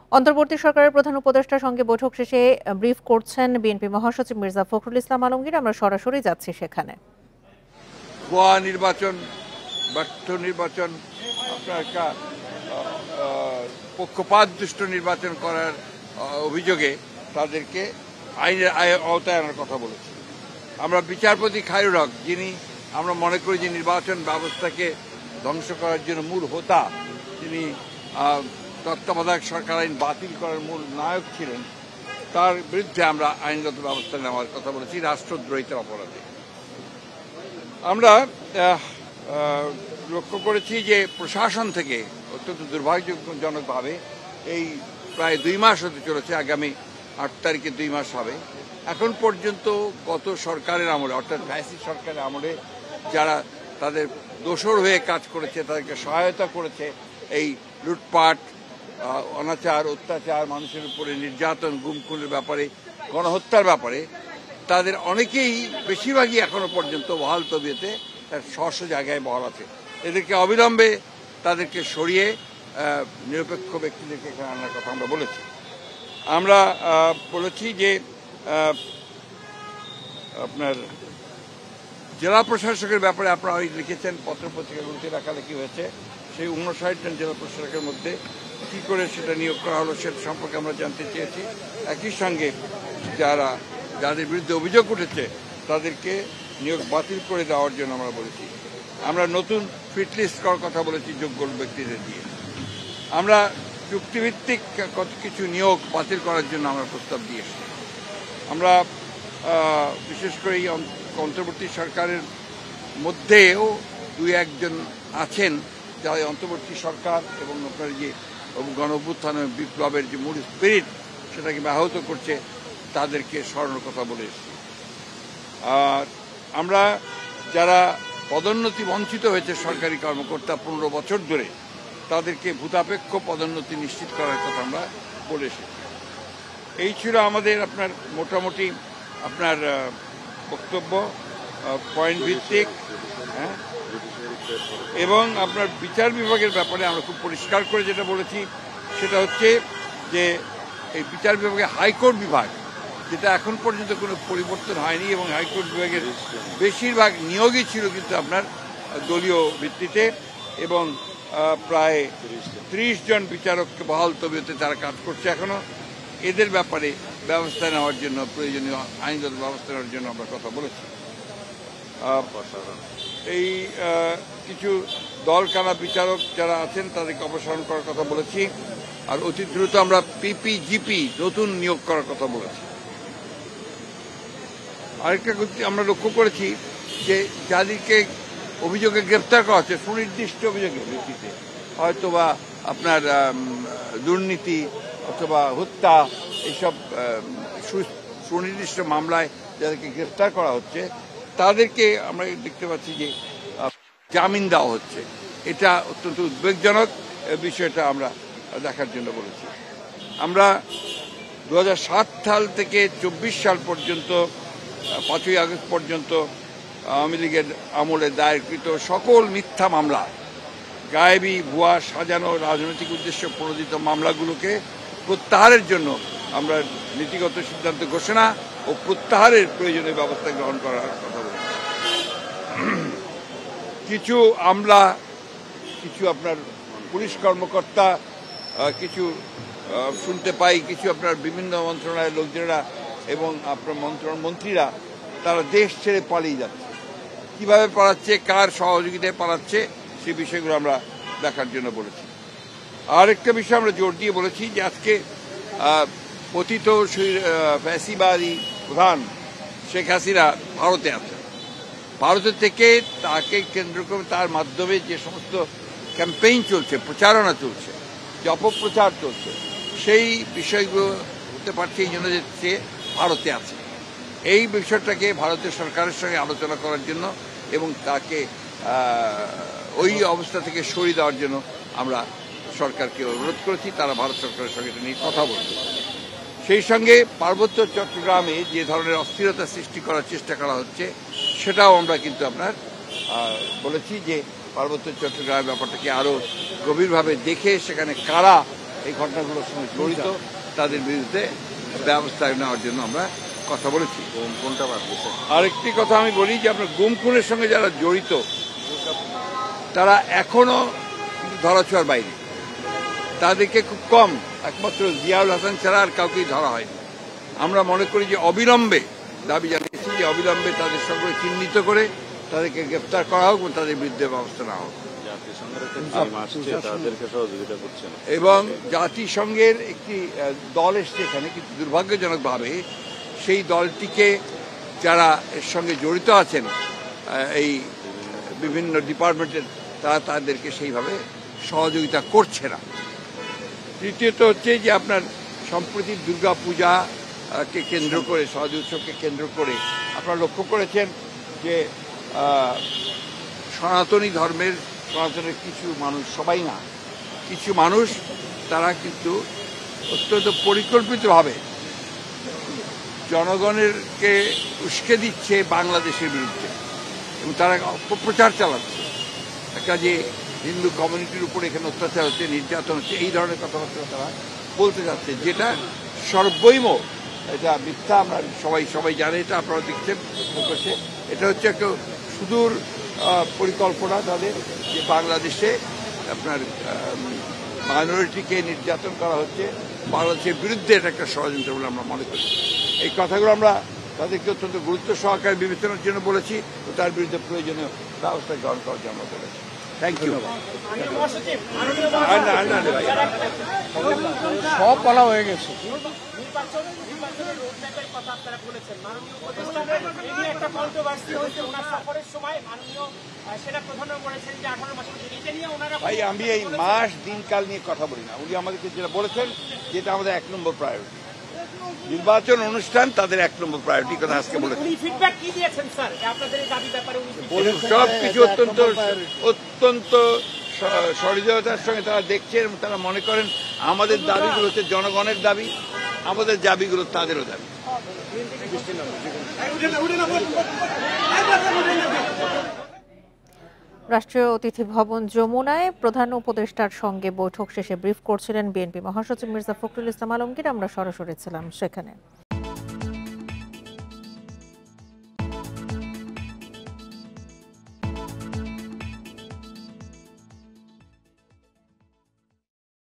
অন্তর্বর্তী সরকারের প্রধান উপদেষ্টার সঙ্গে বৈঠক শেষে ব্রিফ করছেন বিএনপি মহাসচিব মির্জা ফখরুল ইসলাম আলমগীর। আমরা সরাসরি যাচ্ছি সেখানে। ভুয়া নির্বাচন, ব্যর্থ নির্বাচন, আপনার একটা পক্ষপাতদুষ্ট নির্বাচন করার অভিযোগে তাদেরকে আইনের আওতায় আনার কথা বলেছি। আমরা বিচারপতি খায়রুল হক, যিনি আমরা মনে করি যে নির্বাচন ব্যবস্থাকে ধ্বংস করার জন্য মূল হোতা, যিনি তত্ত্বাবধায়ক সরকার আইন বাতিল করার মূল নায়ক ছিলেন, তার বিরুদ্ধে আমরা আইনগত ব্যবস্থা নেওয়ার কথা বলেছি রাষ্ট্রদ্রোহিতার অপরাধে। আমরা লক্ষ্য করেছি যে প্রশাসন থেকে অত্যন্ত দুর্ভাগ্যজনকভাবে এই প্রায় 2 মাস হতে চলেছে, আগামী 8 তারিখে 2 মাস হবে, এখন পর্যন্ত গত সরকারের আমলে অর্থাৎ ফ্যাসিস্ট সরকারের আমলে যারা তাদের দোসর হয়ে কাজ করেছে, তাদেরকে সহায়তা করেছে এই লুটপাট, অনাচার, অত্যাচার, মানুষের উপরে নির্যাতন, গুম-খুনের ব্যাপারে, গণহত্যার ব্যাপারে, তাদের অনেকেই, বেশিরভাগই এখনো পর্যন্ত বহাল তবিয়তে তার স্ব জায়গায় বহাল আছে। এদেরকে অবিলম্বে তাদেরকে সরিয়ে নিরপেক্ষ ব্যক্তিদেরকে এখানে আনার কথা আমরা বলেছি। আমরা বলেছি যে আপনার জেলা প্রশাসকের ব্যাপারে আপনারা লিখেছেন, পত্রপত্রিকাগুলোতে লেখালেখি হয়েছে, সেই 59 জন জেলা প্রশাসকের মধ্যে কী করে সেটা নিয়োগ করা হলো সেটা সম্পর্কে আমরা জানতে চেয়েছি। একই সঙ্গে যাদের বিরুদ্ধে অভিযোগ উঠেছে তাদেরকে নিয়োগ বাতিল করে দেওয়ার জন্য আমরা বলেছি। আমরা নতুন ফিট লিস্ট করার কথা বলেছি যোগ্য ব্যক্তিদের দিয়ে। আমরা চুক্তিভিত্তিক কত কিছু নিয়োগ বাতিল করার জন্য আমরা প্রস্তাব দিয়েছি। আমরা বিশেষ করে এই অন্তর্বর্তী সরকারের মধ্যেও 2-1 জন আছেন যারা অন্তর্বর্তী সরকার এবং আপনার যে গণঅভ্যুত্থানের বিপ্লবের যে মূল স্পিরিট সেটাকে ব্যাহত করছে, তাদেরকে সরানোর কথা বলে এসেছি। আর আমরা যারা পদোন্নতি বঞ্চিত হয়েছে সরকারি কর্মকর্তা 15 বছর ধরে, তাদেরকে ভূতাপেক্ষ পদোন্নতি নিশ্চিত করার কথা আমরা বলে এসেছি। এই ছিল আমাদের আপনার মোটামুটি আপনার বক্তব্য, পয়েন্ট ভিত্তিক। হ্যাঁ, এবং আপনার বিচার বিভাগের ব্যাপারে আমরা খুব পরিষ্কার করে যেটা বলেছি সেটা হচ্ছে যে এই বিচার বিভাগে হাইকোর্ট বিভাগ, যেটা এখন পর্যন্ত কোনো পরিবর্তন হয়নি, এবং হাইকোর্ট বিভাগের বেশিরভাগ নিয়োগই ছিল কিন্তু আপনার দলীয় ভিত্তিতে, এবং প্রায় 30 জন বিচারককে বহাল তবিয়তে তারা কাজ করছে এখনো। এদের ব্যাপারে ব্যবস্থা নেওয়ার জন্য, প্রয়োজনীয় আইনগত ব্যবস্থা নেওয়ার জন্য আমরা কথা বলেছি। এই কিছু দলকানা বিচারক যারা আছেন তাদেরকে অপসারণ করার কথা বলেছি। আর অতি দ্রুত আমরা পিপিজিপি নতুন নিয়োগ করার কথা বলেছি। আরেকটা আমরা লক্ষ্য করেছি যে যাদেরকে অভিযোগে গ্রেপ্তার করা হচ্ছে সুনির্দিষ্ট অভিযোগের ভিত্তিতে, হয়তোবা আপনার দুর্নীতি অথবা হত্যা, এইসব সুনির্দিষ্ট মামলায় যাদেরকে গ্রেপ্তার করা হচ্ছে তাদেরকে আমরা দেখতে পাচ্ছি যে জামিন দেওয়া হচ্ছে। এটা অত্যন্ত উদ্বেগজনক বিষয়টা আমরা দেখার জন্য বলেছি। আমরা 2007 সাল থেকে 24 সাল পর্যন্ত 5ই আগস্ট পর্যন্ত আওয়ামী লীগের আমলে দায়েরকৃত সকল মিথ্যা মামলা, গায়েবী, ভুয়া, সাজানো, রাজনৈতিক উদ্দেশ্যে প্রণোদিত মামলাগুলোকে প্রত্যাহারের জন্য আমরা নীতিগত সিদ্ধান্ত ঘোষণা ও প্রত্যাহারের প্রয়োজনীয় ব্যবস্থা গ্রহণ করার কথা বলি। কিছু আমলা, কিছু আপনার পুলিশ কর্মকর্তা, কিছু শুনতে পাই কিছু আপনার বিভিন্ন মন্ত্রণালয়ের লোকজনেরা এবং আপনার মন্ত্রীরা তারা দেশ ছেড়ে পালিয়ে যাচ্ছে। কিভাবে পালাচ্ছে, কার সহযোগিতায় পালাচ্ছে, সেই বিষয়গুলো আমরা দেখার জন্য বলেছি। আর একটা বিষয় আমরা জোর দিয়ে বলেছি যে আজকে পতিত ফ্যাসিবাদী প্রধান শেখ হাসিনা ভারতে আছে। ভারতের থেকে তাকে কেন্দ্র করে তার মাধ্যমে যে সমস্ত ক্যাম্পেইন চলছে, প্রচারণা চলছে, যে অপপ্রচার চলছে, সেই বিষয়গুলো হতে পারছে এই জন্য যে সে ভারতে আছে। এই বিষয়টাকে ভারতের সরকারের সঙ্গে আলোচনা করার জন্য এবং তাকে ওই অবস্থা থেকে সরিয়ে দেওয়ার জন্য আমরা সরকারকে অনুরোধ করেছি। তারা ভারত সরকারের সঙ্গে এটা নিয়ে কথা বলবে। সেই সঙ্গে পার্বত্য চট্টগ্রামে যে ধরনের অস্থিরতা সৃষ্টি করার চেষ্টা করা হচ্ছে সেটাও আমরা কিন্তু আপনার বলেছি যে পার্বত্য চট্টগ্রামের ব্যাপারটাকে আরও গভীরভাবে দেখে সেখানে কারা এই ঘটনাগুলোর সঙ্গে জড়িত তাদের বিরুদ্ধে ব্যবস্থা নেওয়ার জন্য আমরা কথা বলেছি। কোনটা বাড়তেছে? আরেকটি কথা আমি বলি যে আপনার গুম খুনের সঙ্গে যারা জড়িত তারা এখনো ধরাছোঁয়ার বাইরে, তাদেরকে খুব কম, একমাত্র জিয়াউল হাসান ছাড়া আর কাউকেই ধরা হয়নি। আমরা মনে করি যে অবিলম্বে, দাবি জানিয়েছি যে অবিলম্বে তাদের সঙ্গে চিহ্নিত করে তাদেরকে গ্রেপ্তার করা হোক এবং তাদের বিরুদ্ধে ব্যবস্থা নেওয়া হোক। এবং জাতিসংঘের একটি দল এসছে এখানে, কিন্তু দুর্ভাগ্যজনকভাবে সেই দলটিকে যারা এর সঙ্গে জড়িত আছেন এই বিভিন্ন ডিপার্টমেন্টের, তারা তাদেরকে সেইভাবে সহযোগিতা করছে না। তৃতীয়ত হচ্ছে যে আপনার সম্প্রতি দুর্গা পূজাকে কেন্দ্র করে, সহজ উৎসবকে কেন্দ্র করে আপনারা লক্ষ্য করেছেন যে সনাতনী ধর্মের, সনাতনের কিছু মানুষ, সবাই না, কিছু মানুষ তারা কিন্তু অত্যন্ত পরিকল্পিতভাবে জনগণেরকে উস্কে দিচ্ছে বাংলাদেশের বিরুদ্ধে এবং তারা অপপ্রচার চালাচ্ছে। একটা যে হিন্দু কমিউনিটির উপর এখানে অত্যাচার হচ্ছে, নির্যাতন হচ্ছে, এই ধরনের কথাবার্তা তারা বলতে যাচ্ছে, যেটা সর্বৈম এটা মিথ্যা। আমরা সবাই জানে, এটা আপনারা দেখছেন করছে। এটা হচ্ছে একটা সুদূর পরিকল্পনা তাদের, যে বাংলাদেশে আপনার মাইনরিটিকে নির্যাতন করা হচ্ছে, বাংলাদেশের বিরুদ্ধে এটা একটা ষড়যন্ত্র বলে আমরা মনে করি। এই কথাগুলো আমরা তাদেরকে অত্যন্ত গুরুত্ব সহকারে বিবেচনার জন্য বলেছি ও তার বিরুদ্ধে প্রয়োজনীয় ব্যবস্থা গ্রহণ করার জন্য বলেছি। Thank you. সব বলা হয়ে গেছে। ভাই, আমি এই মাস দিনকাল নিয়ে কথা বলি না। উনি আমাদেরকে যেটা বলেছেন, যেটা আমাদের 1 নম্বর প্রায়োরিটি, নির্বাচন অনুষ্ঠান তাদের 1 নম্বর প্রায়োরিটি কথা আজকে বলেছেন। সবকিছু অত্যন্ত সহৃদয়তার সঙ্গে তারা দেখছেন এবং তারা মনে করেন আমাদের দাবিগুলো হচ্ছে জনগণের দাবি, আমাদের দাবিগুলো তাদেরও দাবি। রাষ্ট্রীয় অতিথি ভবন যমুনায় প্রধান উপদেষ্টার সঙ্গে বৈঠক শেষে ব্রিফ করছিলেন বিএনপি মহাসচিব মির্জা ফখরুল ইসলাম আলমগীর। আমরা সরাসরি ছিলাম সেখানে।